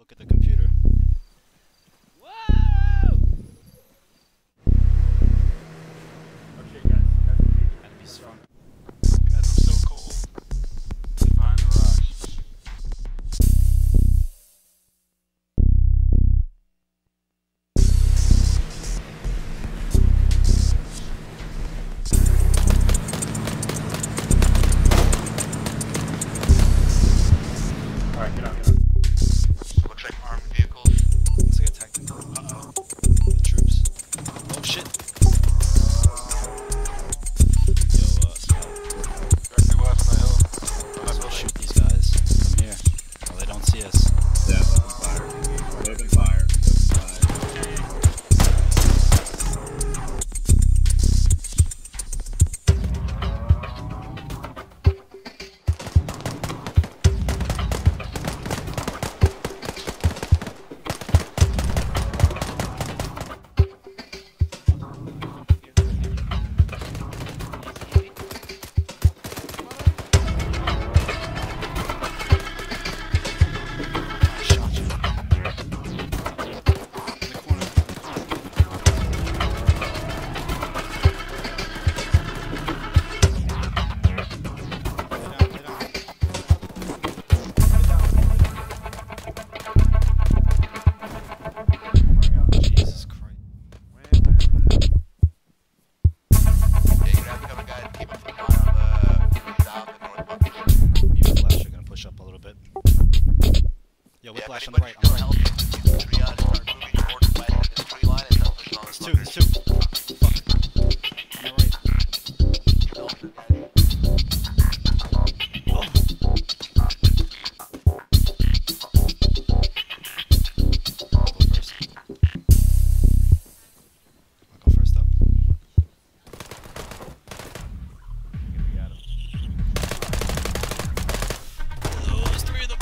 Look at the computer. Whoa! Okay, guys. Enemies front. Guys, I'm so cold. Find the rocks. Alright, get on. Looks like armed vehicles. Looks like a tactical. Uh-oh. Troops. Oh shit. Directly west on the hill. Let's go shoot these guys. Come here. Oh, they don't see us. Yeah, open fire. Yo, whiplash on the right, on the right. There's two, there's two. Fuck. On the right. Oh. I'll go first up. Oh, there's three of them.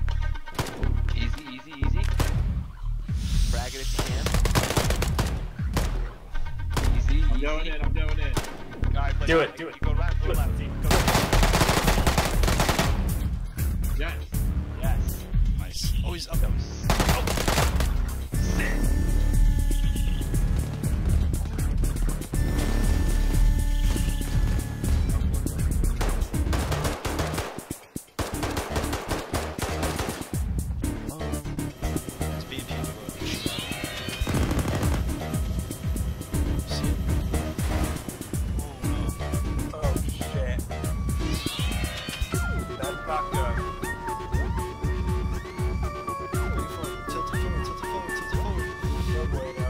Easy. Frag it if you can. Easy. I'm doing it. Alright, Do it. You go right, go left, team. Go left. Yes. Yes. Nice. Oh, he's up. It's BNP. See it? Oh shit. That's not good. Bring it forward. Tilt it forward. Tilt it forward. Tilt it forward. No bueno.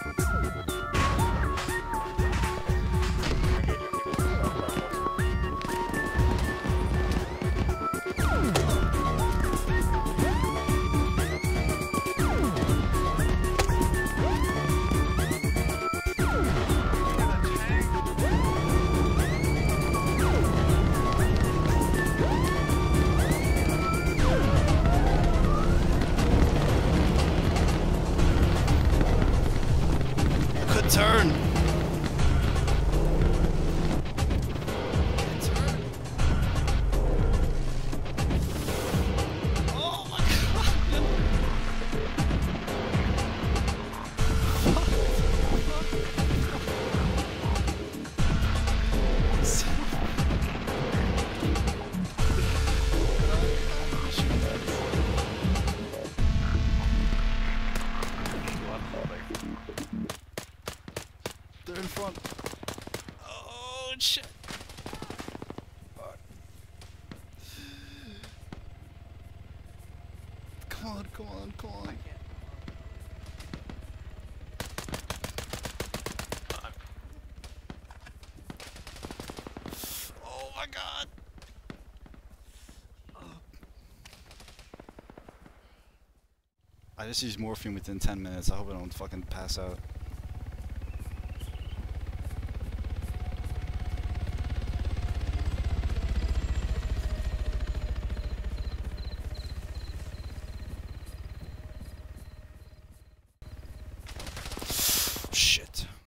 Good turn. Oh my They're in front. Oh shit. Come on. Oh my god. I just used morphine within 10 minutes. I hope I don't fucking pass out.